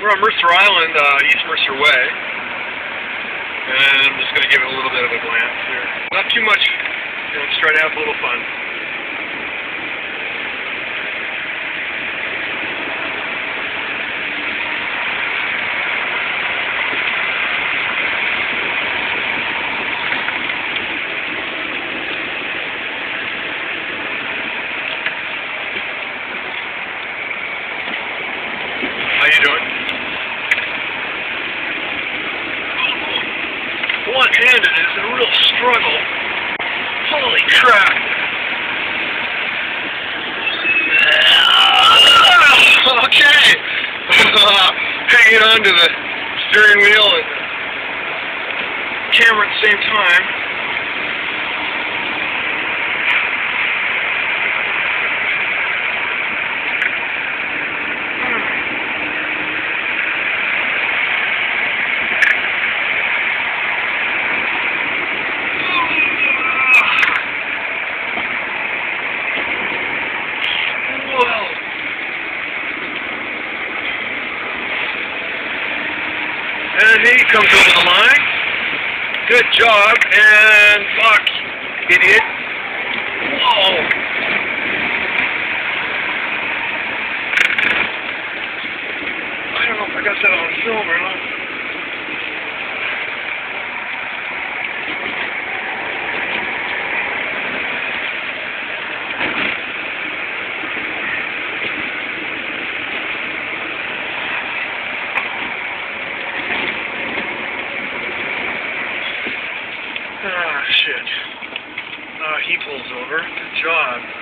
We're on Mercer Island, East Mercer Way, and I'm just going to give it a little bit of a glance here. Not too much, just try to have a little fun. How you doing? One-handed is a real struggle. Holy crap! Okay! Hanging on to the steering wheel and the camera at the same time. And he comes over the line. Good job. And fuck, idiot. Whoa. I don't know if I got that on film or not. Ah, shit. He pulls over. Good job.